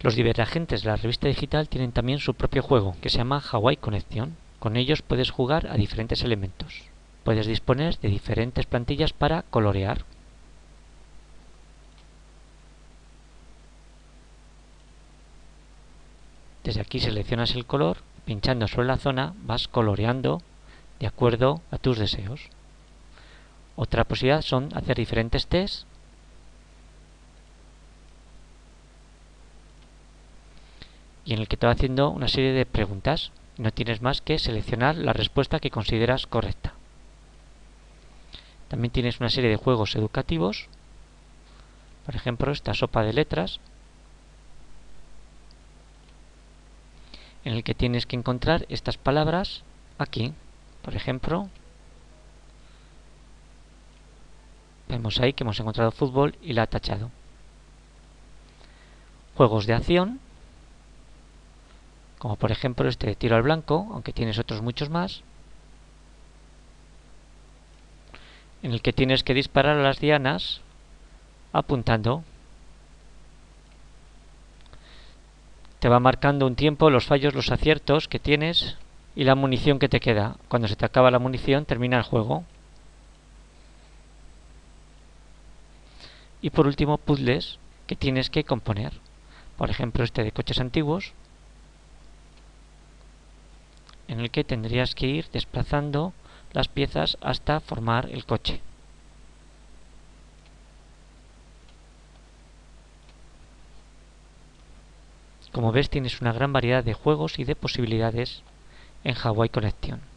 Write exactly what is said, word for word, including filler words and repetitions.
Los divergentes de la revista digital tienen también su propio juego, que se llama Hawaii Connection. Con ellos puedes jugar a diferentes elementos. Puedes disponer de diferentes plantillas para colorear. Desde aquí seleccionas el color, pinchando sobre la zona vas coloreando de acuerdo a tus deseos. Otra posibilidad son hacer diferentes tests y en el que te va haciendo una serie de preguntas. No tienes más que seleccionar la respuesta que consideras correcta. También tienes una serie de juegos educativos, por ejemplo esta sopa de letras, en el que tienes que encontrar estas palabras aquí. Por ejemplo, vemos ahí que hemos encontrado fútbol y la ha tachado. Juegos de acción, como por ejemplo este de tiro al blanco, aunque tienes otros muchos más, en el que tienes que disparar a las dianas apuntando. Te va marcando un tiempo, los fallos, los aciertos que tienes y la munición que te queda. Cuando se te acaba la munición termina el juego. Y por último puzzles que tienes que componer. Por ejemplo este de coches antiguos, en el que tendrías que ir desplazando las piezas hasta formar el coche. Como ves, tienes una gran variedad de juegos y de posibilidades en Hawaii Connection.